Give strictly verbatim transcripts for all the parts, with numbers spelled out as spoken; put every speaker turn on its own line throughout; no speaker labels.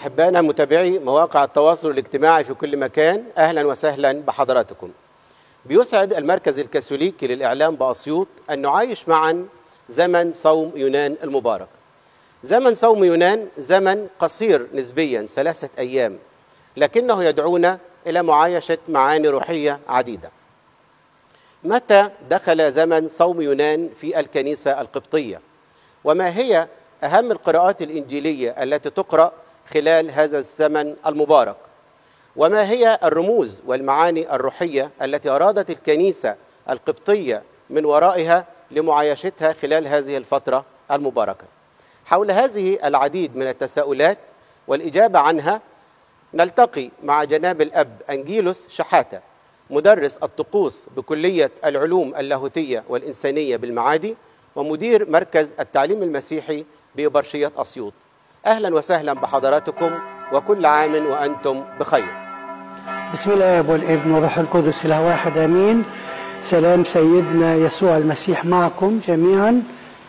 أحبائنا متابعي مواقع التواصل الاجتماعي في كل مكان، أهلا وسهلا بحضراتكم. بيسعد المركز الكاثوليكي للإعلام بأسيوط أن نعايش معا زمن صوم يونان المبارك. زمن صوم يونان زمن قصير نسبيا، ثلاثة أيام، لكنه يدعونا إلى معايشة معاني روحية عديدة. متى دخل زمن صوم يونان في الكنيسة القبطية؟ وما هي أهم القراءات الإنجيلية التي تقرأ خلال هذا الزمن المبارك؟ وما هي الرموز والمعاني الروحية التي أرادت الكنيسة القبطية من ورائها لمعايشتها خلال هذه الفترة المباركة؟ حول هذه العديد من التساؤلات والإجابة عنها نلتقي مع جناب الأب أنجيلوس شحاتة، مدرس الطقوس بكلية العلوم اللاهوتية والإنسانية بالمعادي ومدير مركز التعليم المسيحي بإبرشية أسيوط. أهلا وسهلا بحضراتكم وكل عام وأنتم بخير.
بسم الله والابن والروح القدس إله واحد آمين. سلام سيدنا يسوع المسيح معكم جميعا.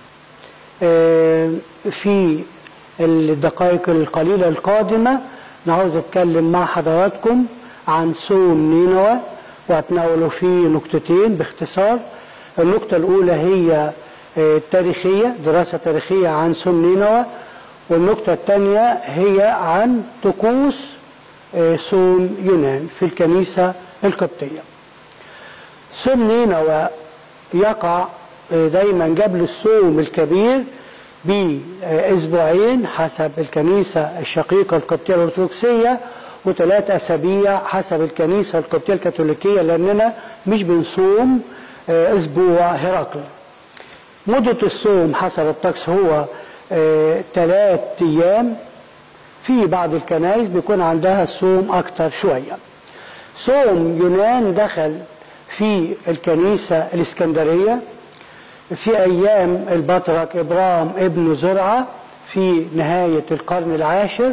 في الدقائق القليلة القادمة نعوز أتكلم مع حضراتكم عن صوم نينوى، وأتناول فيه نقطتين باختصار. النقطة الأولى هي تاريخية، دراسة تاريخية عن صوم نينوى، والنقطة الثانية هي عن طقوس صوم يونان في الكنيسة القبطية. صوم نينوى يقع دايما قبل الصوم الكبير بأسبوعين حسب الكنيسة الشقيقة القبطية الأرثوذكسية، وثلاث أسابيع حسب الكنيسة القبطية الكاثوليكية، لأننا مش بنصوم أسبوع هرقل. مدة الصوم حسب الطقس هو ثلاث أيام. في بعض الكنائس بيكون عندها الصوم أكتر شوية. صوم يونان دخل في الكنيسة الإسكندرية في أيام البطرك إبرام ابن زرعة في نهاية القرن العاشر،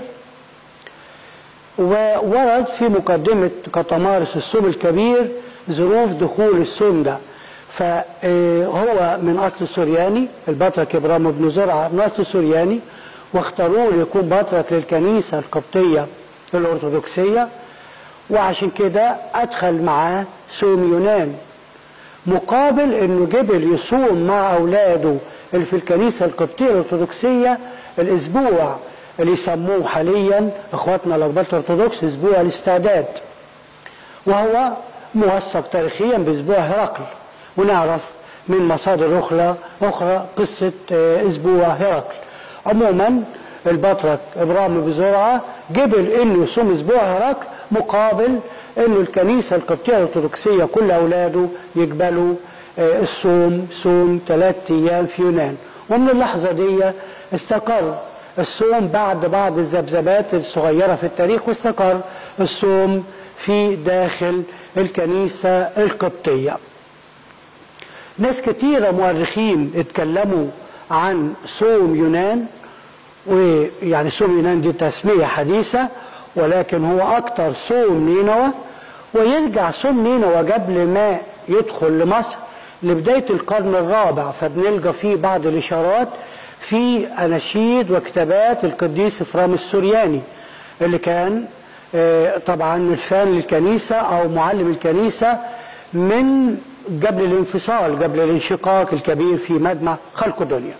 وورد في مقدمة قطمارس الصوم الكبير ظروف دخول الصوم ده. فهو من أصل سورياني، البطرك إبرام ابن زرعة من أصل سورياني، واختاروه ليكون بطرك للكنيسة القبطية الأرثوذكسية، وعشان كده أدخل معاه صوم يونان، مقابل أنه جبل يصوم مع أولاده اللي في الكنيسة القبطية الأرثوذكسية الأسبوع اللي يسموه حاليا إخواتنا الأقباط الأرثوذكس أسبوع الاستعداد، وهو موثق تاريخيا بأسبوع هرقل، ونعرف من مصادر أخرى أخرى قصة أسبوع هرقل. عموما البطرك إبرام بن زرعة جبل إنه يصوم أسبوع هرقل، مقابل إنه الكنيسة القبطية الأرثوذكسية كل أولاده يقبلوا الصوم، صوم ثلاث أيام في يونان. ومن اللحظة دي استقر الصوم بعد بعض الذبذبات الصغيرة في التاريخ، واستقر الصوم في داخل الكنيسة القبطية. ناس كتيرة مؤرخين اتكلموا عن صوم يونان، ويعني صوم يونان دي تسمية حديثة، ولكن هو أكتر صوم نينوى. ويرجع صوم نينوى قبل ما يدخل لمصر لبداية القرن الرابع، فبنلقى فيه بعض الإشارات في أناشيد وكتابات القديس إفرام السورياني، اللي كان طبعا ملفان للكنيسة أو معلم الكنيسة من قبل الانفصال، قبل الانشقاق الكبير في مجمع خلق الدنيا.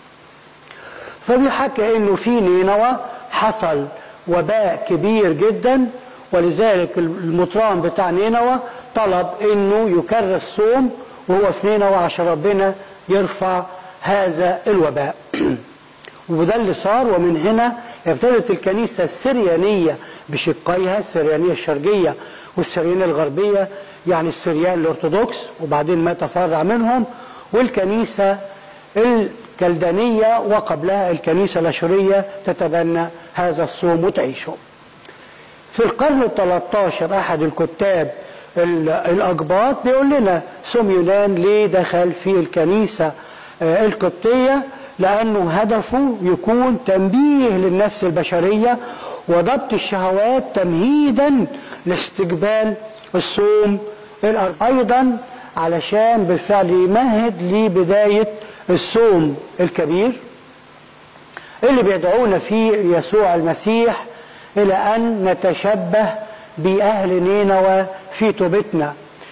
فبيحكي انه في نينوى حصل وباء كبير جدا، ولذلك المطران بتاع نينوى طلب انه يكرر الصوم وهو في نينوى عشان ربنا يرفع هذا الوباء. وده اللي صار. ومن هنا ابتدت الكنيسة السريانية بشقيها، السريانية الشرقية والسريانية الغربية، يعني السريان الأرثوذكس وبعدين ما تفرع منهم، والكنيسة الكلدانية وقبلها الكنيسة الأشورية تتبنى هذا الصوم وتعيشه. في القرن الثالث عشر أحد الكتاب الأقباط بيقول لنا صوم يونان ليه دخل في الكنيسة القبطية، لأنه هدفه يكون تنبيه للنفس البشرية وضبط الشهوات تمهيدا لاستقبال الصوم الأرض، أيضا علشان بالفعل يمهد لبداية الصوم الكبير اللي بيدعونا فيه يسوع المسيح إلى أن نتشبه بأهل نينوى في توبتنا.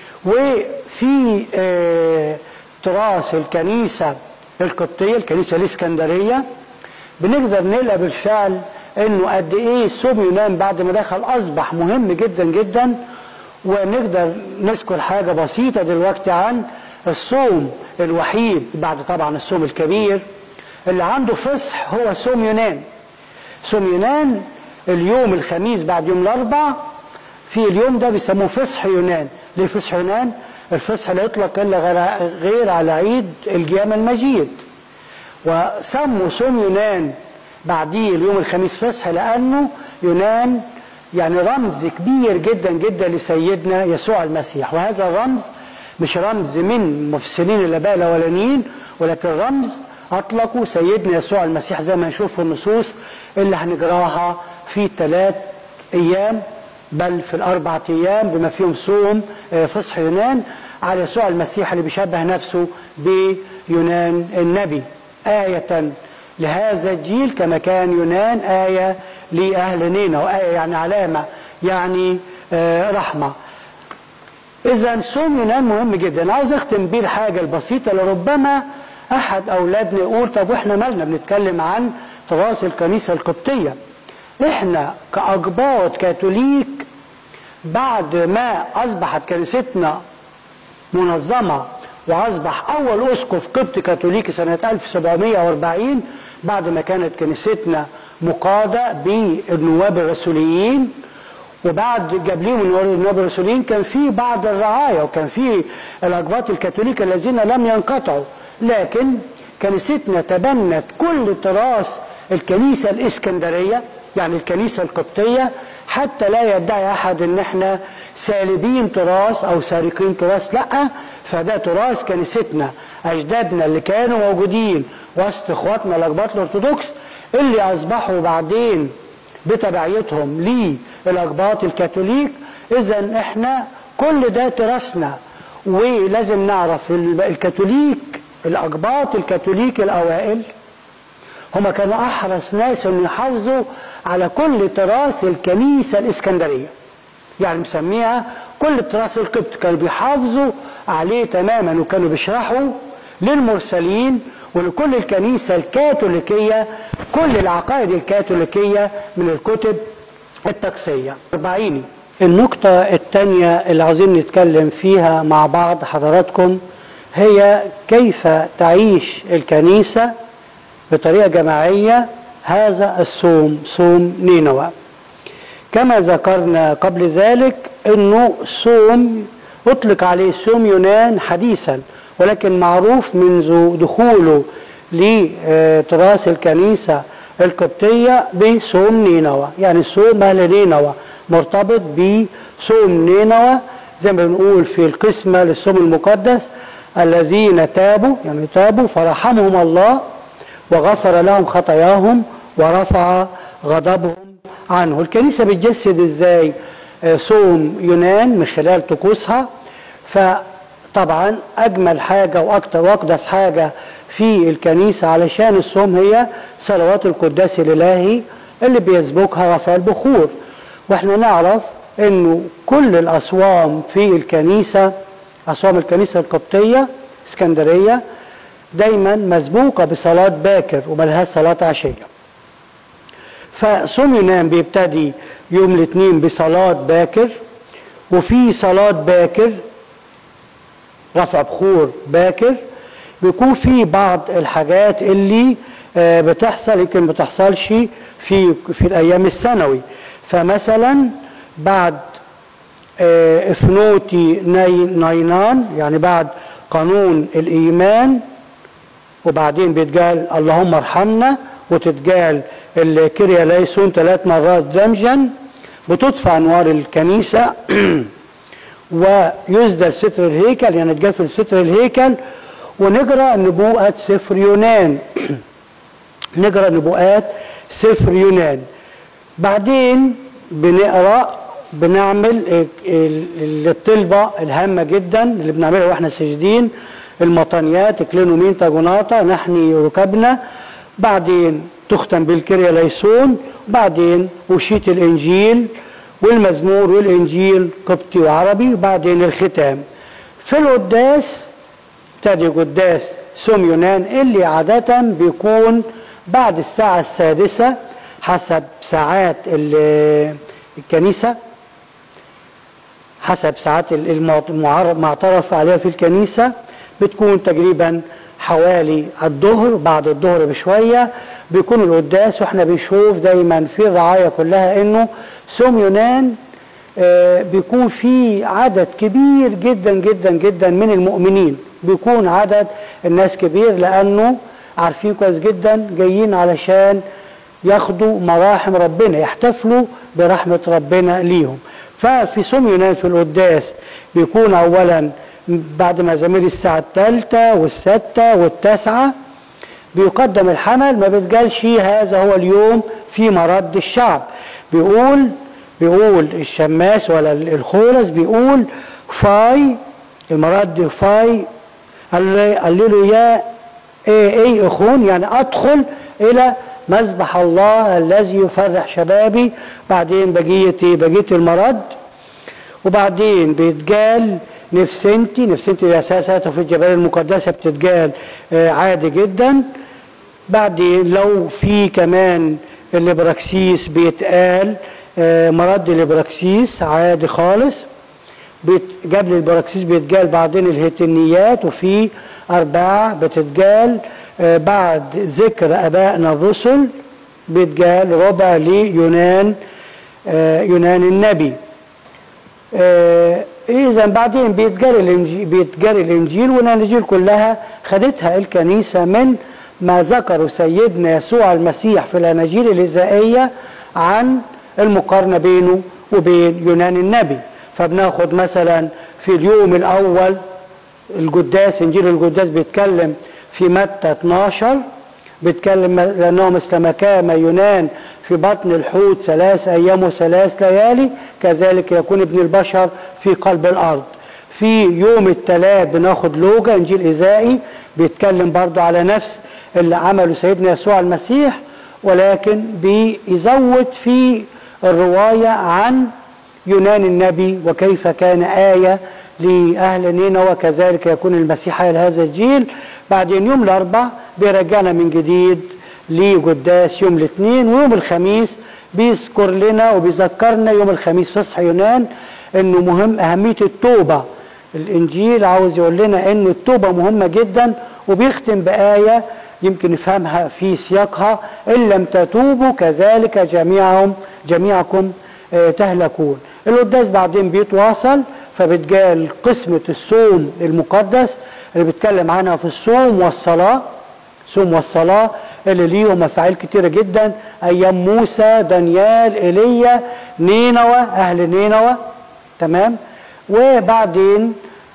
وفي آه تراث الكنيسة القبطية، الكنيسة الإسكندرية، بنقدر نلقى بالفعل إنه قد إيه صوم يونان بعد ما دخل أصبح مهم جدا جدا. ونقدر نذكر حاجة بسيطة دلوقتي عن الصوم الوحيد بعد طبعا الصوم الكبير اللي عنده فصح، هو صوم يونان. صوم يونان اليوم الخميس بعد يوم الأربع، في اليوم ده بيسموه فصح يونان. ليه فصح يونان؟ الفصح لا يطلق إلا غير على عيد القيامة المجيد. وسموا صوم يونان بعديه اليوم الخميس فصح لأنه يونان يعني رمز كبير جدا جدا لسيدنا يسوع المسيح. وهذا الرمز مش رمز من مفسرين الآباء الأولانيين، ولكن رمز أطلقوا سيدنا يسوع المسيح زي ما نشوف في النصوص اللي هنجراها في ثلاث أيام بل في الأربعة أيام بما فيهم صوم فصح يونان على يسوع المسيح اللي بيشبه نفسه بيونان النبي، آية لهذا الجيل كما كان يونان آية لأهل نينوى، وآية يعني علامة يعني آه رحمة. إذا صوم يونان مهم جدا. عاوز أختم بيه الحاجة البسيطة اللي ربما أحد أولادنا يقول طب وإحنا مالنا بنتكلم عن تراث الكنيسة القبطية؟ إحنا كأقباط كاثوليك بعد ما أصبحت كنيستنا منظمة وأصبح أول أسقف قبطي كاثوليكي سنة ألف وسبعمائة وأربعين بعد ما كانت كنيستنا مقادة بالنواب الرسوليين، وبعد قبلهم النواب الرسوليين كان في بعض الرعاية وكان في الأقباط الكاثوليك الذين لم ينقطعوا، لكن كنيستنا تبنت كل تراث الكنيسة الإسكندرية يعني الكنيسة القبطية، حتى لا يدعي أحد إن احنا سالبين تراث أو سارقين تراث، لأ، فده تراث كنيستنا، أجدادنا اللي كانوا موجودين وسط إخواتنا الأقباط الأرثوذكس اللي أصبحوا بعدين بتبعيتهم للأقباط الكاثوليك. إذن إحنا كل ده تراثنا، ولازم نعرف الكاثوليك الأقباط الكاثوليك الأوائل هم كانوا أحرص ناس إن يحافظوا على كل تراث الكنيسة الإسكندرية، يعني مسميها كل تراث القبط كانوا بيحافظوا عليه تماما، وكانوا بيشرحوا للمرسلين ولكل الكنيسة الكاثوليكية كل العقائد الكاثوليكية من الكتب الطقسية. أربعيني. النقطة الثانية اللي عاوزين نتكلم فيها مع بعض حضراتكم هي كيف تعيش الكنيسة بطريقة جماعية هذا الصوم، صوم نينوى. كما ذكرنا قبل ذلك انه صوم اطلق عليه صوم يونان حديثا، ولكن معروف منذ دخوله لتراث الكنيسة القبطية بصوم نينوى، يعني صوم أهل نينوى مرتبط بصوم نينوى زي ما بنقول في القسمة للصوم المقدس الذين تابوا يعني تابوا فرحمهم الله وغفر لهم خطاياهم ورفع غضبهم عنه. الكنيسة بتجسد ازاي صوم يونان من خلال طقوسها؟ فطبعا اجمل حاجة واكتر واقدس حاجة في الكنيسة علشان الصوم هي صلوات القداس الالهي اللي بيسبقها رفع البخور. واحنا نعرف انه كل الاصوام في الكنيسة، اصوام الكنيسة القبطية اسكندرية دايما مسبوقة بصلاة باكر وملهاش صلاة عشية. فصوم يونان بيبتدي يوم الاثنين بصلاة باكر، وفي صلاة باكر رفع بخور باكر، بيكون في بعض الحاجات اللي بتحصل يمكن ما بتحصلش في في الايام السنوي. فمثلا بعد افنوتي ناينان يعني بعد قانون الايمان، وبعدين بيتقال اللهم ارحمنا وتتقال الكيريا ليسون ثلاث مرات دمجا، بتطفى انوار الكنيسه ويسدل ستر الهيكل يعني تقفل ستر الهيكل، ونقرا نبوءه سفر يونان نقرا نبوءات سفر يونان. بعدين بنقرا بنعمل الطلبه الهامه جدا اللي بنعملها واحنا ساجدين، المطانيات اكلينومين تاجوناتا نحني ركبنا. بعدين تختم بالكريا ليسون، وبعدين وشيت الإنجيل والمزمور والإنجيل قبطي وعربي، وبعدين الختام. في القداس ابتدي قداس صوم يونان اللي عادة بيكون بعد الساعة السادسة حسب ساعات الكنيسة، حسب ساعات المعترف عليها في الكنيسة، بتكون تقريبا حوالي الظهر. بعد الظهر بشوية بيكون القداس، واحنا بنشوف دايما في الرعاية كلها انه صوم يونان آه بيكون في عدد كبير جدا جدا جدا من المؤمنين، بيكون عدد الناس كبير لانه عارفين كويس جدا جايين علشان ياخدوا مراحم ربنا، يحتفلوا برحمة ربنا ليهم. ففي صوم يونان في القداس بيكون اولا بعد مزامير الساعة الثالثة والستة والتاسعة بيقدم الحمل، ما بتقالش هذا هو اليوم في مرد الشعب، بيقول بيقول الشماس ولا الخورس بيقول فاي المرد فاي قال يا ايه ايه اخون، يعني ادخل الى مذبح الله الذي يفرح شبابي. بعدين بقيه بقيه المرد، وبعدين بيتقال نفسنتي نفسنتي الاساسات في الجبال المقدسه بتتقال عادي جدا. بعدين لو في كمان الابراكسيس بيتقال مرد الابراكسيس عادي خالص. قبل الابراكسيس بيتقال بعدين الهتنيات، وفي اربعه بتتقال بعد ذكر ابائنا الرسل بيتقال ربع ليونان يونان النبي. اذا بعدين بيتقال الانجيل بيتقال الانجيل والاناجيل كلها خدتها الكنيسه من ما ذكره سيدنا يسوع المسيح في الاناجيل الإزائية عن المقارنه بينه وبين يونان النبي. فبناخد مثلا في اليوم الاول القداس، انجيل القداس بيتكلم في متى اتناشر بيتكلم لانه مثل ما كان يونان في بطن الحوت ثلاث ايام وثلاث ليالي كذلك يكون ابن البشر في قلب الارض. في يوم الثلاث بناخد لوقا انجيل إزائي بيتكلم برضو على نفس اللي عمله سيدنا يسوع المسيح، ولكن بيزود في الروايه عن يونان النبي وكيف كان آية لأهل نينوى وكذلك يكون المسيح آية لهذا الجيل. بعدين يوم الأربع بيرجعنا من جديد لقداس يوم الاثنين، ويوم الخميس بيذكر لنا وبيذكرنا يوم الخميس فصح يونان انه مهم اهمية التوبة. الانجيل عاوز يقول لنا انه التوبة مهمة جدا، وبيختم بآية يمكن نفهمها في سياقها: ان لم تتوبوا كذلك جميعهم جميعكم تهلكون. القداس بعدين بيتواصل فبتجال قسمة الصوم المقدس اللي بيتكلم عنها في الصوم والصلاة، صوم والصلاة اللي ليهم مفاعيل كتيرة جدا، أيام موسى، دانيال، إيليا، نينوى، أهل نينوى، تمام. وبعدين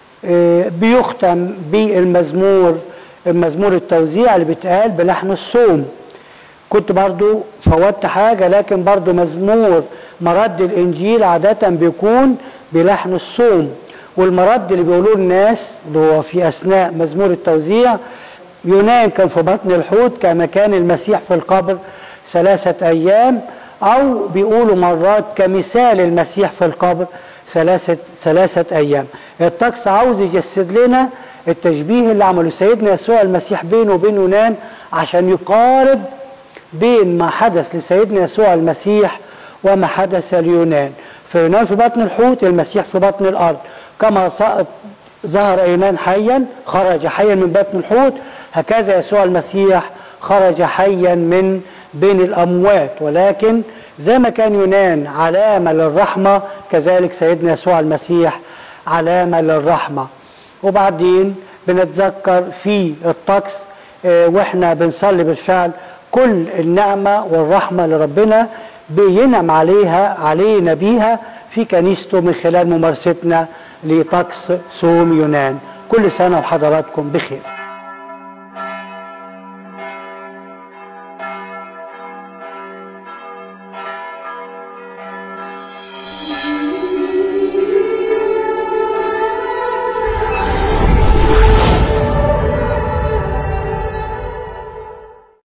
بيختم بالمزمور، المزمور التوزيع اللي بيتقال بلحن الصوم. كنت برضو فوتت حاجة، لكن برضو مزمور مرد الإنجيل عادة بيكون بلحن الصوم، والمرد اللي بيقولوه الناس اللي هو في أثناء مزمور التوزيع: يونان كان في بطن الحوت كما كان المسيح في القبر ثلاثة أيام، أو بيقولوا مرات كمثال المسيح في القبر ثلاثة ثلاثة أيام. الطقس عاوز يجسد لنا التشبيه اللي عمله سيدنا يسوع المسيح بينه وبين يونان عشان يقارب بين ما حدث لسيدنا يسوع المسيح وما حدث ليونان. فيونان في بطن الحوت، المسيح في بطن الأرض. كما ظهر يونان حيا خرج حيا من بطن الحوت، هكذا يسوع المسيح خرج حيا من بين الأموات. ولكن زي ما كان يونان علامة للرحمة كذلك سيدنا يسوع المسيح علامة للرحمة. وبعدين بنتذكر في الطقس اه واحنا بنصلي بالفعل كل النعمة والرحمة لربنا بينعم عليها علينا بيها في كنيسته من خلال ممارستنا لطقس صوم يونان. كل سنة وحضراتكم بخير.